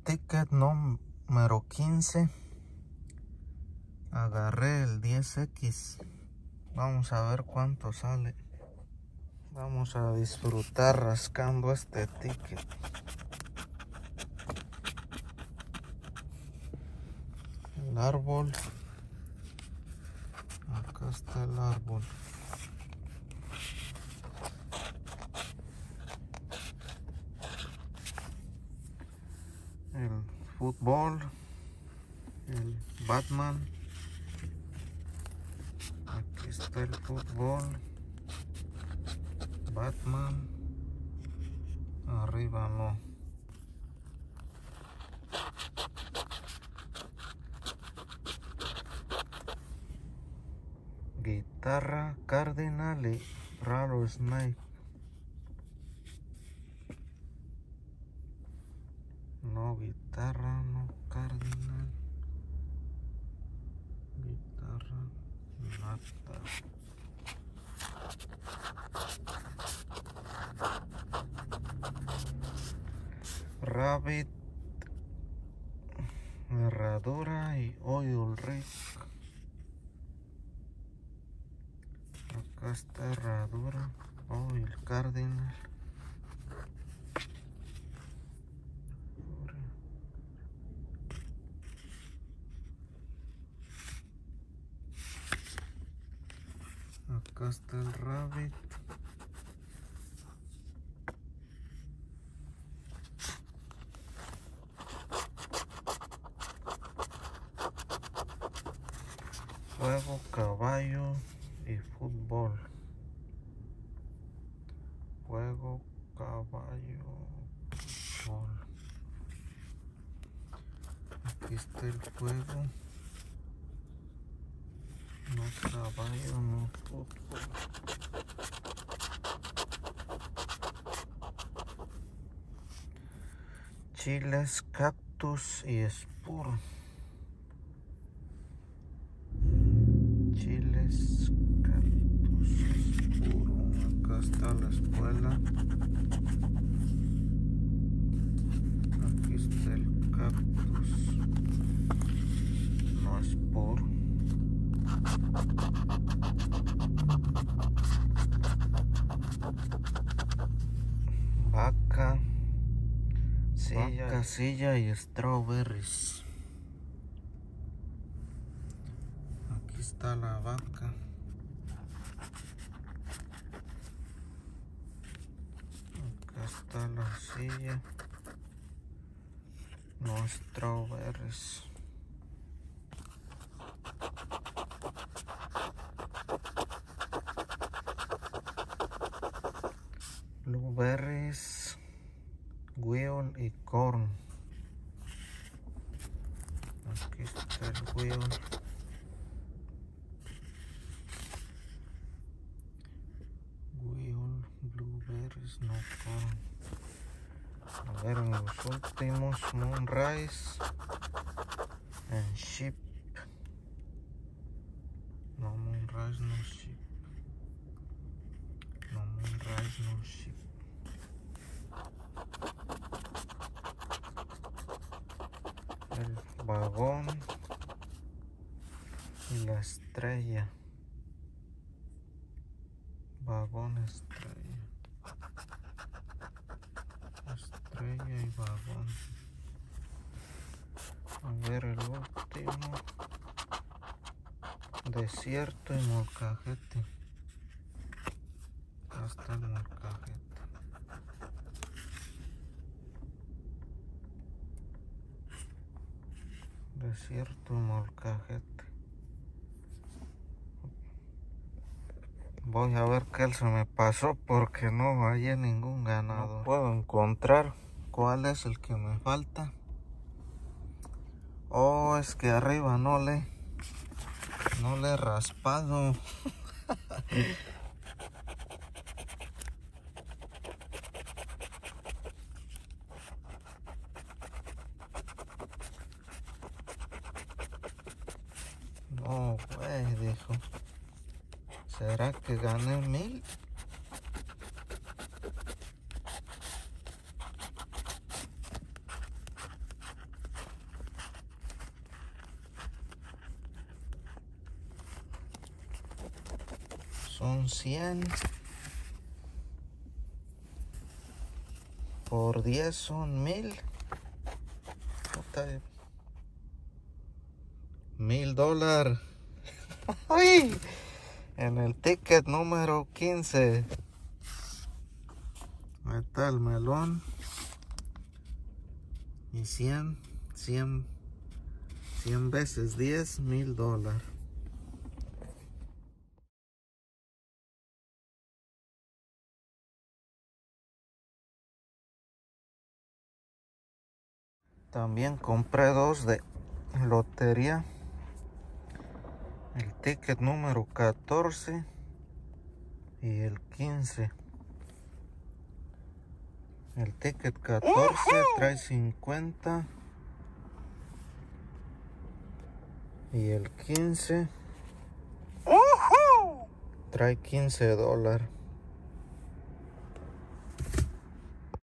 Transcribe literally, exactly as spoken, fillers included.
ticket número quince. Agarré el diez equis. Vamos a ver cuánto sale. Vamos a disfrutar rascando este ticket. El árbol. Acá está el árbol. El fútbol. El Batman. Aquí está el fútbol. Batman. Arriba no. Guitarra Cardinal y Rattlesnake. No, guitarra, no Cardinal. Guitarra, nada. Rabbit, herradura y oil rig. Acá está herradura, oil Cardinal. Acá está el Rabbit. Juego, caballo y fútbol. Juego, caballo, fútbol. Aquí está el juego. No caballo, no fútbol. Chiles, cactus y spur. Chiles, cactus, spur. Acá está la escuela. Aquí está el cactus. No spur. Vaca, silla, Vaca, silla y strawberries. Aquí está la vaca. Acá está la silla. No strawberries. Blueberries, wheel y corn. Aquí está el wheel. Wheel, blueberries, no corn. A ver, en los últimos, moonrise and sheep. No, moonrise, no sheep. No, moonrise, no sheep. El vagón y la estrella. Vagón, estrella. Estrella y vagón. A ver el último. Desierto y molcajete. Acá está el molcajete. Desierto y molcajete. Voy a ver qué se me pasó porque no hay ningún ganador. No puedo encontrar cuál es el que me falta. Oh, es que arriba no le no le he raspado. No, güey, dijo. ¿Será que gané mil? son cien. Por diez son mil. Mil dólares. ¡Ay! En el ticket número quince. Ahí está el melón. Y cien, cien, cien veces diez, mil dólares. También compré dos de lotería. El ticket número catorce y el quince. El ticket catorce trae cincuenta y el quince trae quince dólares.